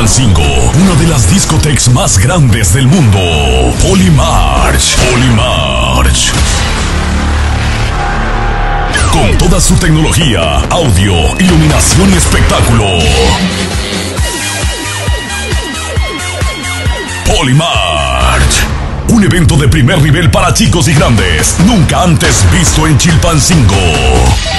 Chilpancingo, una de las discotecas más grandes del mundo. Polymarch. Polymarch. Con toda su tecnología, audio, iluminación y espectáculo. Polymarch. Un evento de primer nivel para chicos y grandes, nunca antes visto en Chilpancingo.